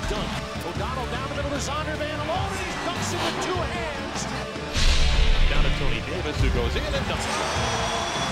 dunk. O'Donnell down the middle to Zondervan alone, and he dunks it with two hands. Down to Tony Davis, who goes in and dunks it.